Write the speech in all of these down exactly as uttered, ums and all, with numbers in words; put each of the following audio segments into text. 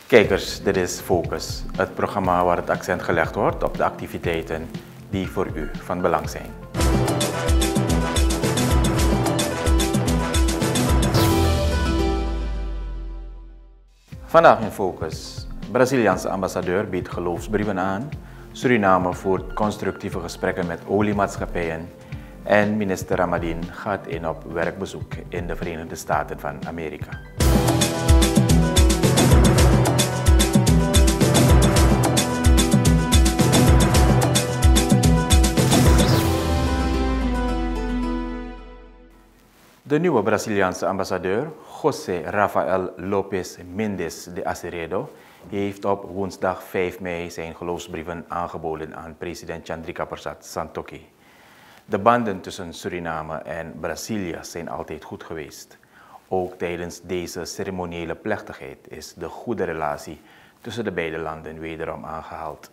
Kijkers, dit is Focus, het programma waar het accent gelegd wordt op de activiteiten die voor u van belang zijn. Vandaag in Focus. Braziliaanse ambassadeur biedt geloofsbrieven aan. Suriname voert constructieve gesprekken met oliemaatschappijen. En minister Ramadhin gaat in op werkbezoek in de Verenigde Staten van Amerika. De nieuwe Braziliaanse ambassadeur, José Rafael Lopes Mendes de Aceredo, heeft op woensdag vijf mei zijn geloofsbrieven aangeboden aan president Chandrika Persat Santokhi. De banden tussen Suriname en Brazilië zijn altijd goed geweest. Ook tijdens deze ceremoniële plechtigheid is de goede relatie tussen de beide landen wederom aangehaald.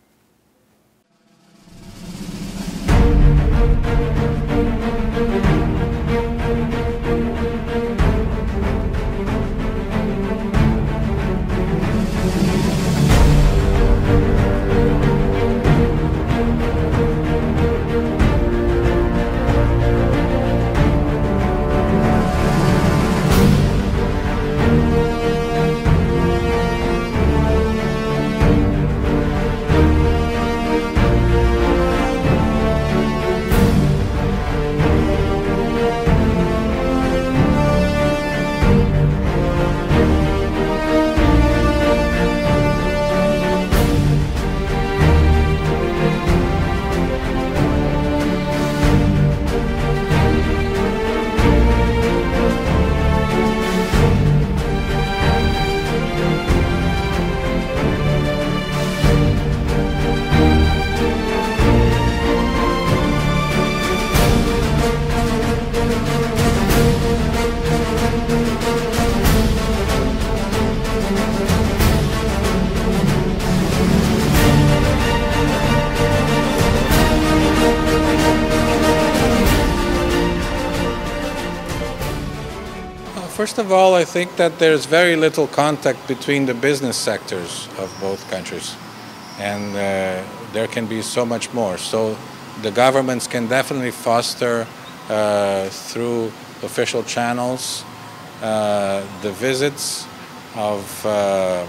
First of all, I think that there's very little contact between the business sectors of both countries, and uh, there can be so much more. So the governments can definitely foster uh, through official channels uh, the visits of, uh,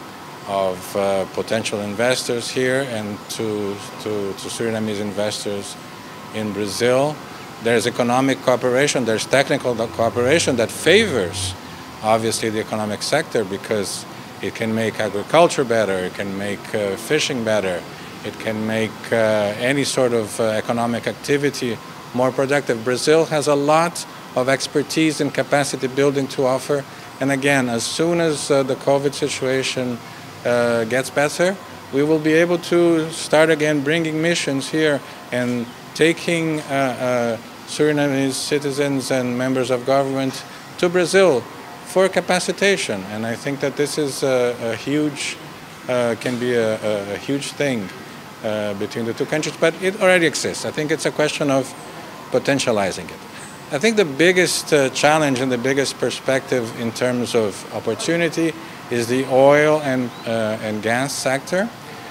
of uh, potential investors here and to, to, to Surinamese investors in Brazil. There's economic cooperation, there's technical cooperation that favors, obviously, the economic sector because it can make agriculture better, it can make uh, fishing better, it can make uh, any sort of uh, economic activity more productive. Brazil has a lot of expertise and capacity building to offer. And again, as soon as uh, the COVID situation uh, gets better, we will be able to start again bringing missions here and taking uh, uh, Surinamese citizens and members of government to Brazil for capacitation. And I think that this is a, a huge, uh, can be a, a, a huge thing uh, between the two countries, but it already exists. I think it's a question of potentializing it. I think the biggest uh, challenge and the biggest perspective in terms of opportunity is the oil and, uh, and gas sector.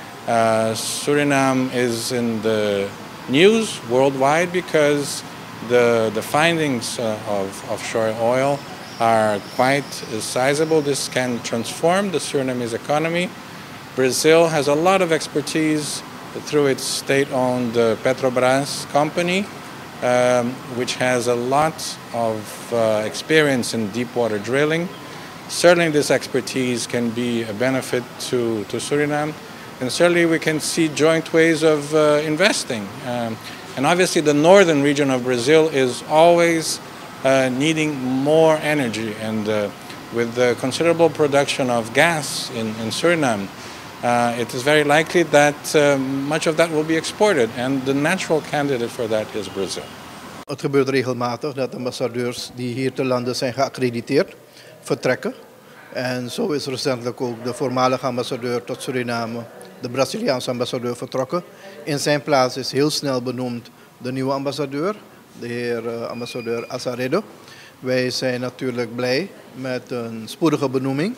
Uh, Suriname is in the news worldwide because the, the findings uh, of offshore oil are quite sizable. This can transform the Surinamese economy. Brazil has a lot of expertise through its state-owned uh, Petrobras company, um, which has a lot of uh, experience in deep water drilling. Certainly this expertise can be a benefit to, to Suriname. And certainly we can see joint ways of uh, investing. Um, and obviously the northern region of Brazil is always uh, needing more energy. And uh, with the considerable production of gas in, in Suriname, uh, it is very likely that uh, much of that will be exported. And the natural candidate for that is Brazil. Het gebeurt regelmatig dat ambassadeurs die hier te landen zijn geaccrediteerd vertrekken. En zo is recentelijk ook de voormalige ambassadeur tot Suriname, de Braziliaanse ambassadeur, vertrokken. In zijn plaats is heel snel benoemd de nieuwe ambassadeur, de heer uh, ambassadeur Aceredo. Wij zijn natuurlijk blij met een spoedige benoeming,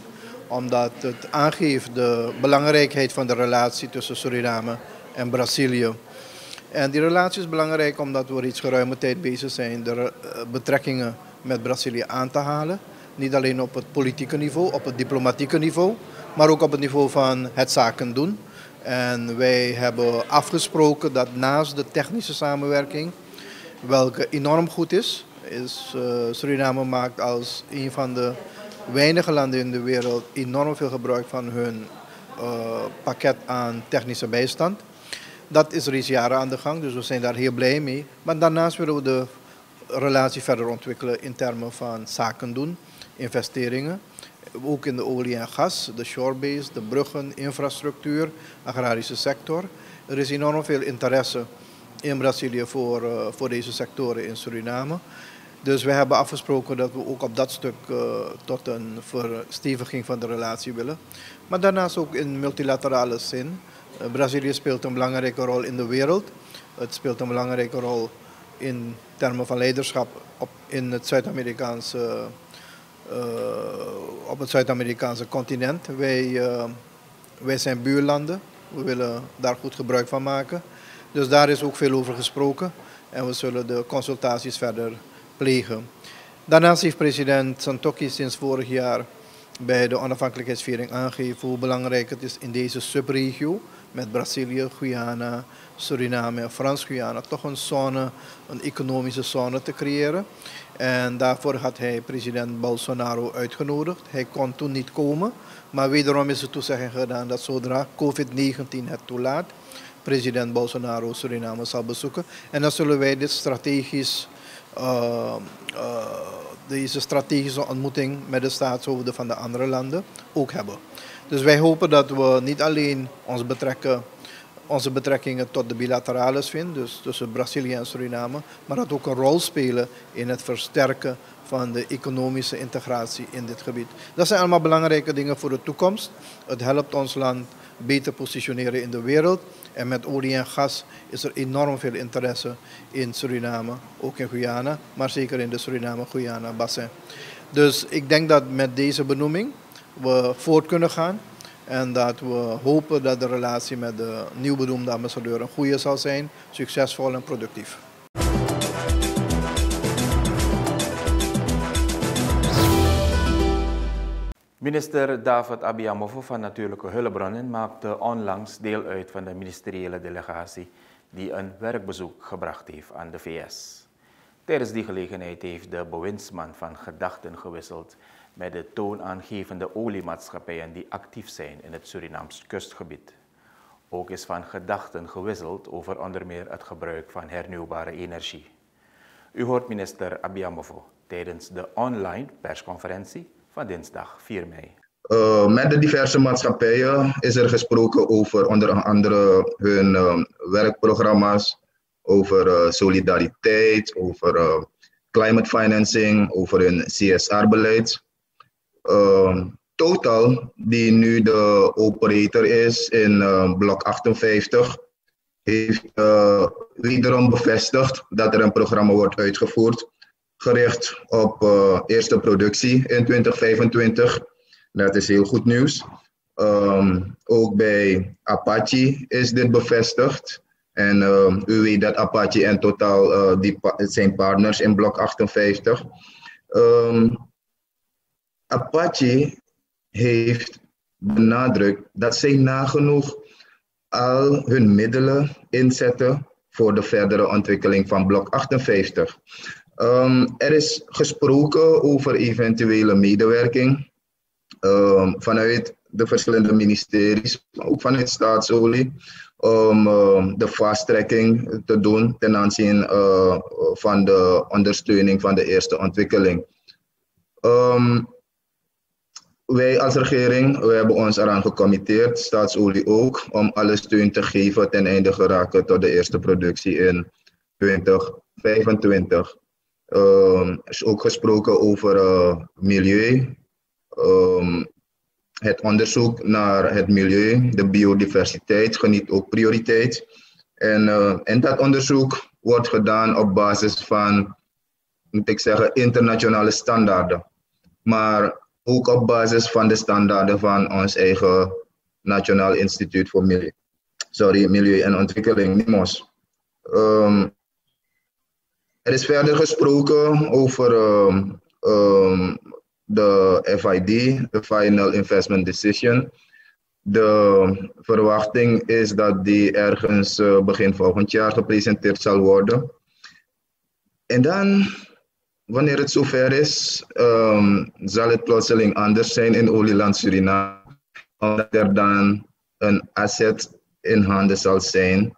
omdat het aangeeft de belangrijkheid van de relatie tussen Suriname en Brazilië. En die relatie is belangrijk omdat we reeds geruime tijd bezig zijn de betrekkingen met Brazilië aan te halen. Niet alleen op het politieke niveau, op het diplomatieke niveau, maar ook op het niveau van het zaken doen. En wij hebben afgesproken dat naast de technische samenwerking, welke enorm goed is, is uh, Suriname maakt als een van de weinige landen in de wereld enorm veel gebruik van hun uh, pakket aan technische bijstand. Dat is reeds jaren aan de gang, dus we zijn daar heel blij mee. Maar daarnaast willen we de relatie verder ontwikkelen in termen van zaken doen, investeringen. Ook in de olie en gas, de shorebase, de bruggen, infrastructuur, agrarische sector. Er is enorm veel interesse in Brazilië voor, uh, voor deze sectoren in Suriname. Dus we hebben afgesproken dat we ook op dat stuk uh, tot een versteviging van de relatie willen. Maar daarnaast ook in multilaterale zin. Uh, Brazilië speelt een belangrijke rol in de wereld. Het speelt een belangrijke rol in termen van leiderschap op, in het Zuid-Amerikaanse uh, op het Zuid-Amerikaanse continent. Wij, uh, wij zijn buurlanden. We willen daar goed gebruik van maken. Dus daar is ook veel over gesproken. En we zullen de consultaties verder plegen. Daarnaast heeft president Santokhi sinds vorig jaar bij de onafhankelijkheidsviering aangegeven hoe belangrijk het is in deze subregio met Brazilië, Guyana, Suriname en Frans-Guyana toch een zone, een economische zone te creëren. En daarvoor had hij president Bolsonaro uitgenodigd. Hij kon toen niet komen, maar wederom is de toezegging gedaan dat zodra COVID negentien het toelaat, president Bolsonaro Suriname zal bezoeken. En dan zullen wij dit strategisch Uh, uh, deze strategische ontmoeting met de staatshoofden van de andere landen ook hebben. Dus wij hopen dat we niet alleen ons betrekken, onze betrekkingen tot de bilaterales vinden, dus tussen Brazilië en Suriname, maar dat ook een rol spelen in het versterken van de economische integratie in dit gebied. Dat zijn allemaal belangrijke dingen voor de toekomst. Het helpt ons land beter positioneren in de wereld. En met olie en gas is er enorm veel interesse in Suriname, ook in Guyana, maar zeker in de Suriname-Guyana-bassin. Dus ik denk dat met deze benoeming we voort kunnen gaan en dat we hopen dat de relatie met de nieuw benoemde ambassadeur een goede zal zijn, succesvol en productief. Minister David Abiamofo van Natuurlijke Hulpbronnen maakte onlangs deel uit van de ministeriële delegatie die een werkbezoek gebracht heeft aan de V S. Tijdens die gelegenheid heeft de bewindsman van gedachten gewisseld met de toonaangevende oliemaatschappijen die actief zijn in het Surinaams kustgebied. Ook is van gedachten gewisseld over onder meer het gebruik van hernieuwbare energie. U hoort minister Abiamofo tijdens de online persconferentie van dinsdag vier mei. Uh, met de diverse maatschappijen is er gesproken over onder andere hun uh, werkprogramma's, over uh, solidariteit, over uh, climate financing, over hun C S R-beleid. Uh, Total, die nu de operator is in uh, blok achtenvijftig, heeft uh, wederom bevestigd dat er een programma wordt uitgevoerd gericht op uh, eerste productie in twintig vijfentwintig. Dat is heel goed nieuws. Um, ook bij Apache is dit bevestigd. En uh, u weet dat Apache en Total uh, die pa zijn partners in blok achtenvijftig. Um, Apache heeft benadrukt dat zij nagenoeg al hun middelen inzetten voor de verdere ontwikkeling van blok achtenvijftig. Um, er is gesproken over eventuele medewerking um, vanuit de verschillende ministeries, ook vanuit Staatsolie, om um, de fast-tracking te doen ten aanzien uh, van de ondersteuning van de eerste ontwikkeling. Um, wij als regering wij hebben ons eraan gecommitteerd, Staatsolie ook, om alle steun te geven ten einde geraken tot de eerste productie in twintig vijfentwintig. Um, er is ook gesproken over uh, milieu, um, het onderzoek naar het milieu, de biodiversiteit geniet ook prioriteit. En, uh, en dat onderzoek wordt gedaan op basis van, moet ik zeggen, internationale standaarden. Maar ook op basis van de standaarden van ons eigen Nationaal Instituut voor Milieu, sorry, Milieu en Ontwikkeling, NIMOS. Um, er is verder gesproken over um, um, de F I D, de Final Investment Decision. De verwachting is dat die ergens uh, begin volgend jaar gepresenteerd zal worden. En dan, wanneer het zover is, um, zal het plotseling anders zijn in olieland Suriname, omdat er dan een asset in handen zal zijn.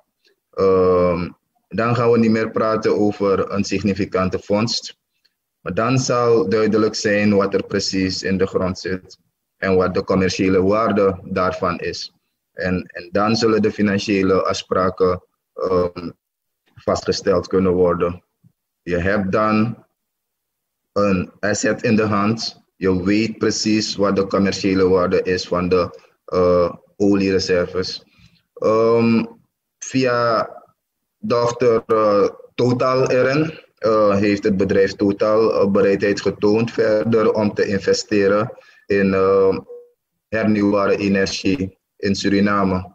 Um, dan gaan we niet meer praten over een significante vondst. Maar dan zal duidelijk zijn wat er precies in de grond zit en wat de commerciële waarde daarvan is. En, en dan zullen de financiële afspraken um, vastgesteld kunnen worden. Je hebt dan een asset in de hand. Je weet precies wat de commerciële waarde is van de uh, oliereserves. Um, via dochter uh, Total R N uh, heeft het bedrijf Total uh, bereidheid getoond verder om te investeren in uh, hernieuwbare energie in Suriname.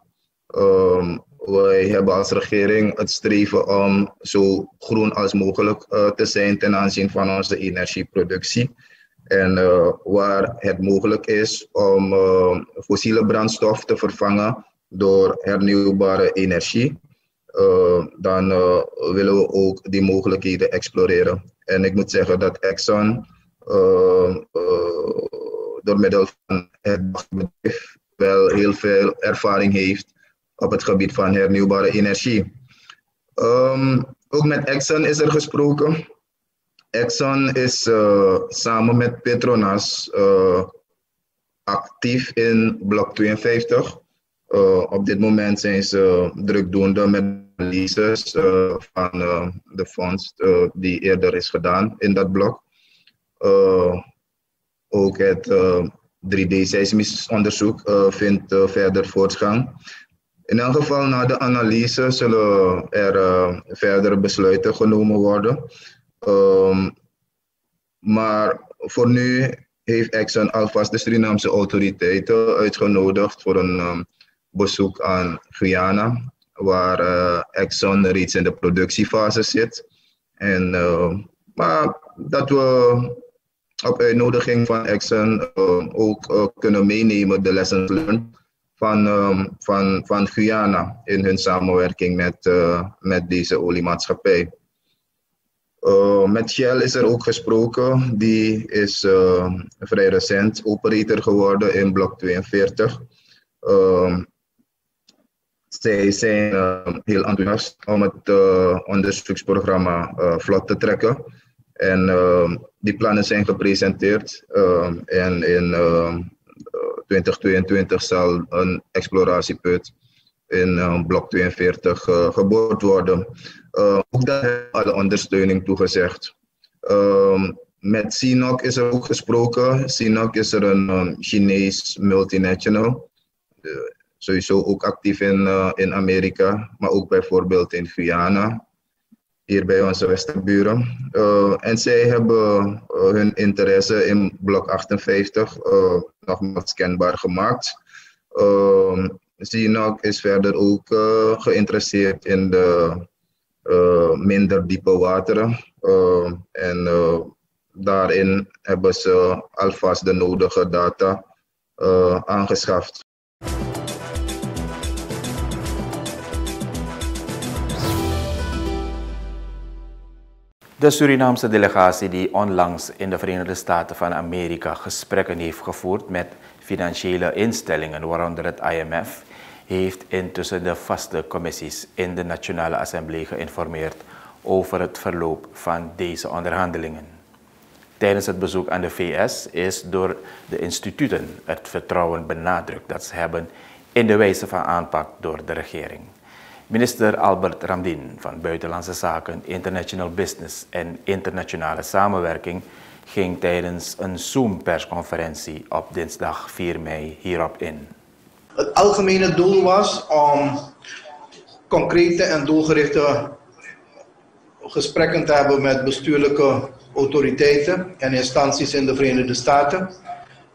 Um, wij hebben als regering het streven om zo groen als mogelijk uh, te zijn ten aanzien van onze energieproductie. En uh, waar het mogelijk is om uh, fossiele brandstof te vervangen door hernieuwbare energie, uh, dan uh, willen we ook die mogelijkheden exploreren. En ik moet zeggen dat Exxon uh, uh, door middel van het bedrijf wel heel veel ervaring heeft op het gebied van hernieuwbare energie. Um, ook met Exxon is er gesproken. Exxon is uh, samen met Petronas uh, actief in blok tweeënvijftig. Uh, op dit moment zijn ze drukdoende met analyses uh, van uh, de fonds uh, die eerder is gedaan in dat blok. Uh, ook het uh, drie D-seismisch onderzoek uh, vindt uh, verder voortgang. In elk geval, na de analyse zullen er uh, verdere besluiten genomen worden. Um, maar voor nu heeft Exxon alvast de Surinaamse autoriteiten uitgenodigd voor een um, bezoek aan Guyana, waar uh, Exxon reeds in de productiefase zit. En, uh, maar dat we op uitnodiging van Exxon uh, ook uh, kunnen meenemen de lessons learned van, um, van, van Guyana in hun samenwerking met, uh, met deze oliemaatschappij. Uh, met Shell is er ook gesproken. Die is uh, vrij recent operator geworden in blok tweeënveertig. Uh, zij zijn uh, heel enthousiast om het uh, onderzoeksprogramma uh, vlot te trekken. En uh, die plannen zijn gepresenteerd. Uh, en in uh, twintig tweeëntwintig zal een exploratieput in uh, blok tweeënveertig uh, geboord worden. Uh, ook daar hebben we alle ondersteuning toegezegd. Uh, met C N O C is er ook gesproken. C N O C is er een um, Chinees multinational. Uh, sowieso ook actief in, uh, in Amerika, maar ook bijvoorbeeld in Guyana. Hier bij onze westerburen. Uh, en zij hebben uh, hun interesse in blok achtenvijftig uh, nogmaals kenbaar gemaakt. Uh, C N O C is verder ook uh, geïnteresseerd in de uh, minder diepe wateren. Uh, en uh, daarin hebben ze alvast de nodige data uh, aangeschaft. De Surinaamse delegatie die onlangs in de Verenigde Staten van Amerika gesprekken heeft gevoerd met financiële instellingen, waaronder het I M F, heeft intussen de vaste commissies in de Nationale Assemblée geïnformeerd over het verloop van deze onderhandelingen. Tijdens het bezoek aan de V S is door de instituten het vertrouwen benadrukt dat ze hebben in de wijze van aanpak door de regering. Minister Albert Ramdin van Buitenlandse Zaken, International Business en Internationale Samenwerking ging tijdens een Zoom-persconferentie op dinsdag vier mei hierop in. Het algemene doel was om concrete en doelgerichte gesprekken te hebben met bestuurlijke autoriteiten en instanties in de Verenigde Staten.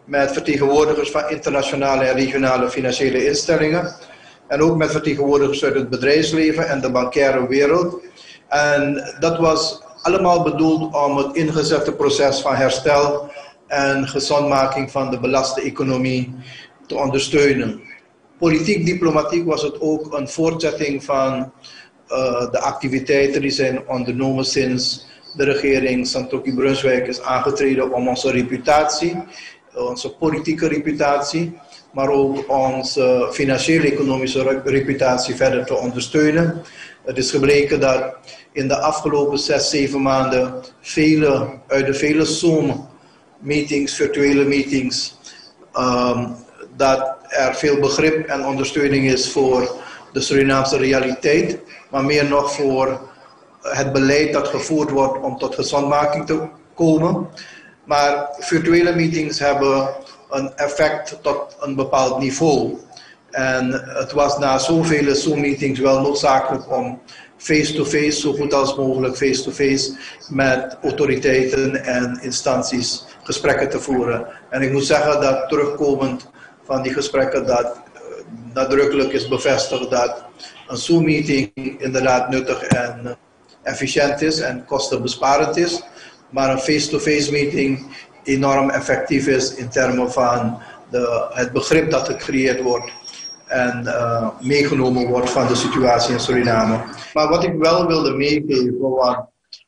met vertegenwoordigers van internationale en regionale financiële instellingen. En ook met vertegenwoordigers uit het bedrijfsleven en de bankaire wereld. En dat was allemaal bedoeld om het ingezette proces van herstel en gezondmaking van de belaste economie te ondersteunen. Politiek, diplomatiek was het ook een voortzetting van uh, de activiteiten die zijn ondernomen sinds de regering Santokhi-Brunswijk is aangetreden om onze reputatie, onze politieke reputatie, maar ook onze financiële economische reputatie verder te ondersteunen. Het is gebleken dat in de afgelopen zes, zeven maanden vele, uit de vele Zoom-meetings, virtuele meetings, um, dat er veel begrip en ondersteuning is voor de Surinaamse realiteit, maar meer nog voor het beleid dat gevoerd wordt om tot gezondmaking te komen. Maar virtuele meetings hebben een effect tot een bepaald niveau. En het was na zoveel Zoom-meetings wel noodzakelijk om face-to-face, zo goed als mogelijk face-to-face, met autoriteiten en instanties gesprekken te voeren. En ik moet zeggen dat terugkomend van die gesprekken dat nadrukkelijk is bevestigd dat een Zoom-meeting inderdaad nuttig en efficiënt is en kostenbesparend is, maar een face-to-face meeting enorm effectief is in termen van de, het begrip dat gecreëerd wordt en uh, meegenomen wordt van de situatie in Suriname. Maar wat ik wel wilde meegeven, want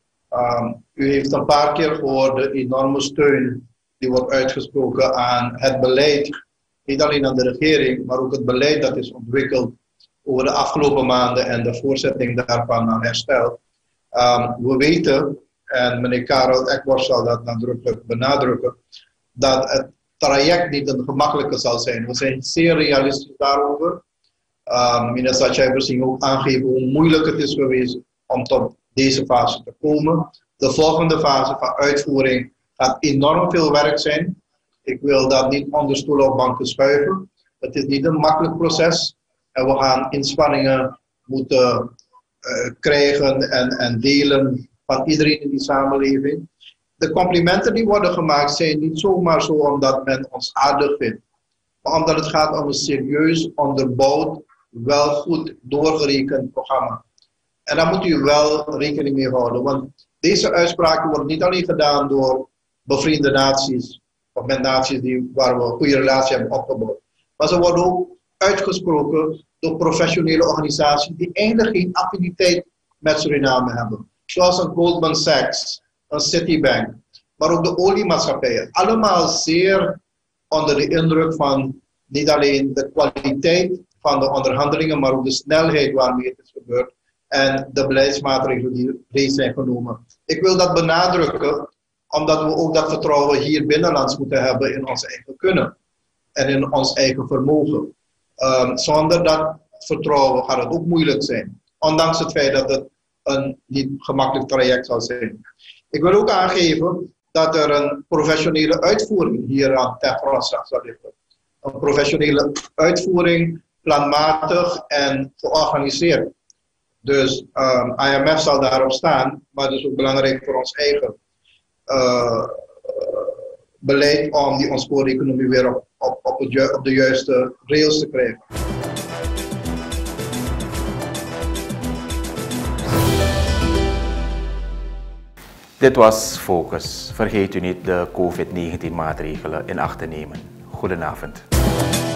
um, u heeft een paar keer gehoord de enorme steun die wordt uitgesproken aan het beleid, niet alleen aan de regering, maar ook het beleid dat is ontwikkeld over de afgelopen maanden en de voortzetting daarvan aan herstel. Um, we weten, en meneer Karel Ekwart zal dat nadrukkelijk benadrukken, dat het traject niet een gemakkelijke zal zijn. We zijn zeer realistisch daarover. Um, meneer Satya heeft misschien ook aangegeven hoe moeilijk het is geweest om tot deze fase te komen. De volgende fase van uitvoering gaat enorm veel werk zijn. Ik wil dat niet onder stoelen of banken schuiven. Het is niet een makkelijk proces. En we gaan inspanningen moeten uh, krijgen en, en delen van iedereen in die samenleving. De complimenten die worden gemaakt zijn niet zomaar zo omdat men ons aardig vindt. Maar omdat het gaat om een serieus onderbouwd, wel goed doorgerekend programma. En daar moet u wel rekening mee houden. Want deze uitspraken worden niet alleen gedaan door bevriende naties, of met naties die, waar we een goede relatie hebben opgebouwd. Maar ze worden ook uitgesproken door professionele organisaties die eigenlijk geen affiniteit met Suriname hebben. Zoals een Goldman Sachs, een Citibank, maar ook de oliemaatschappijen. Allemaal zeer onder de indruk van niet alleen de kwaliteit van de onderhandelingen, maar ook de snelheid waarmee het is gebeurd en de beleidsmaatregelen die reeds zijn genomen. Ik wil dat benadrukken, omdat we ook dat vertrouwen hier binnenlands moeten hebben in ons eigen kunnen en in ons eigen vermogen. Um, zonder dat vertrouwen gaat het ook moeilijk zijn, ondanks het feit dat het een niet gemakkelijk traject zal zijn. Ik wil ook aangeven dat er een professionele uitvoering hier aan ten grondslag zal liggen. Een professionele uitvoering, planmatig en georganiseerd. Dus um, I M F zal daarop staan, maar het is ook belangrijk voor ons eigen uh, beleid om die ontspoorde-economie weer op, op, op, het, op de juiste rails te krijgen. Dit was Focus. Vergeet u niet de COVID negentien maatregelen in acht te nemen. Goedenavond.